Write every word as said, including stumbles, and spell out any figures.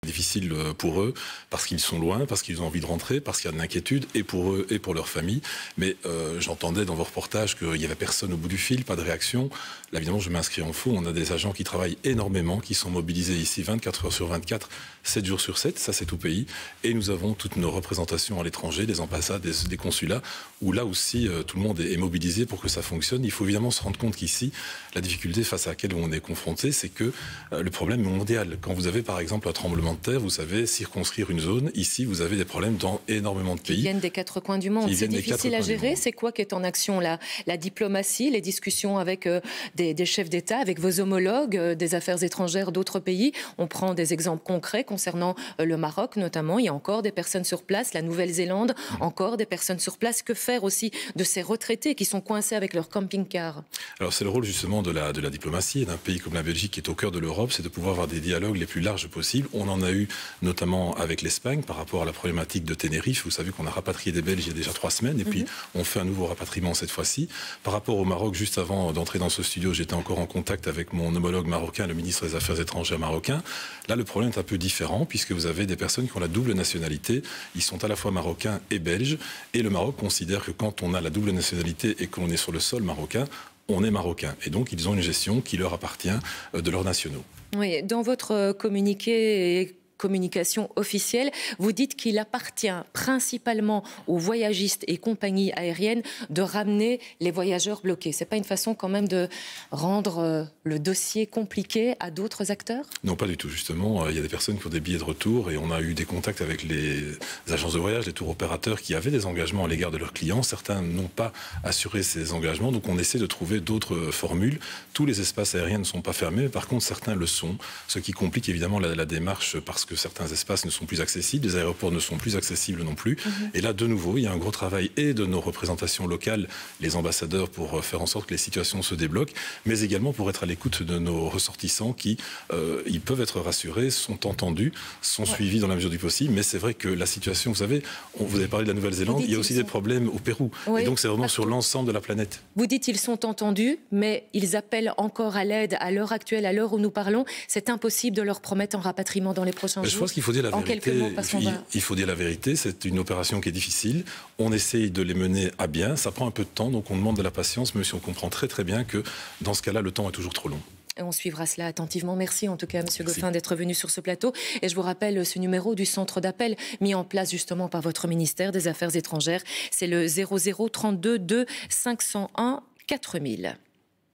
difficile pour eux, parce qu'ils sont loin, parce qu'ils ont envie de rentrer, parce qu'il y a de l'inquiétude, et pour eux et pour leur famille. Mais euh, j'entendais dans vos reportages qu'il n'y avait personne au bout du fil, pas de réaction. Là, évidemment, je m'inscris en faux. On a des agents qui travaillent énormément, qui sont mobilisés ici vingt-quatre heures sur vingt-quatre, sept jours sur sept, ça c'est tout pays. Et nous avons toutes nos représentations à l'étranger, des ambassades, des, des consulats, où là aussi, euh, tout le monde est, est mobilisé pour que ça fonctionne. Il faut évidemment se rendre compte qu'ici, la difficulté face à laquelle on est confronté, c'est que euh, le problème est mondial. Quand vous avez par exemple un tremblement de terre, vous savez circonscrire une zone. Ici, vous avez des problèmes dans énormément de pays. Ils viennent des quatre coins du monde. C'est difficile à gérer. C'est quoi qui est en action là? La diplomatie, les discussions avec euh, des, des chefs d'État, avec vos homologues euh, des affaires étrangères d'autres pays. On prend des exemples concrets concernant euh, le Maroc notamment. Il y a encore des personnes sur place. La Nouvelle-Zélande, mmh. encore des personnes sur place. Que faire aussi de ces retraités qui sont coincés avec leur camping-car? Alors c'est le rôle justement de la, de la diplomatie d'un pays comme la Belgique qui est au cœur de l'Europe, c'est de pouvoir avoir des dialogues les plus larges possibles. On en a eu notamment avec l'Espagne par rapport à la problématique de Tenerife. Vous savez qu'on a rapatrié des Belges il y a déjà trois semaines et mmh. puis on fait un nouveau rapatriement cette fois-ci. Par rapport au Maroc, juste avant d'entrer dans ce studio, j'étais encore en contact avec mon homologue marocain, le ministre des Affaires étrangères marocain. Là, le problème est un peu différent puisque vous avez des personnes qui ont la double nationalité. Ils sont à la fois marocains et belges. Et le Maroc considère que quand on a la double nationalité et qu'on est sur le sol marocain, on est marocain. Et donc, ils ont une gestion qui leur appartient de leurs nationaux. Oui, dans votre communiqué communication officielle, vous dites qu'il appartient principalement aux voyagistes et compagnies aériennes de ramener les voyageurs bloqués. C'est pas une façon quand même de rendre le dossier compliqué à d'autres acteurs? Non, pas du tout. Justement, il y a des personnes qui ont des billets de retour et on a eu des contacts avec les agences de voyage, les tours opérateurs qui avaient des engagements à l'égard de leurs clients. Certains n'ont pas assuré ces engagements, donc on essaie de trouver d'autres formules. Tous les espaces aériens ne sont pas fermés, mais par contre certains le sont, ce qui complique évidemment la, la démarche parce que que certains espaces ne sont plus accessibles, les aéroports ne sont plus accessibles non plus. Mmh. Et là, de nouveau, il y a un gros travail et de nos représentations locales, les ambassadeurs, pour faire en sorte que les situations se débloquent, mais également pour être à l'écoute de nos ressortissants qui, euh, ils peuvent être rassurés, sont entendus, sont ouais. suivis dans la mesure du possible. Mais c'est vrai que la situation, vous savez, on, vous avez parlé de la Nouvelle-Zélande, il y a aussi sont... des problèmes au Pérou. Oui, et donc, c'est vraiment partout. Sur l'ensemble de la planète. Vous dites qu'ils sont entendus, mais ils appellent encore à l'aide à l'heure actuelle, à l'heure où nous parlons. C'est impossible de leur promettre un rapatriement dans les prochains jours. Je pense qu'il faut dire la en vérité. Mots, il, va... il faut dire la vérité. C'est une opération qui est difficile. On essaye de les mener à bien. Ça prend un peu de temps, donc on demande de la patience, même si on comprend très très bien que dans ce cas-là, le temps est toujours trop long. Et on suivra cela attentivement. Merci en tout cas, Monsieur Goffin, d'être venu sur ce plateau. Et je vous rappelle ce numéro du centre d'appel mis en place justement par votre ministère des Affaires étrangères. C'est le zéro zéro trente-deux deux cinq cent un quatre mille.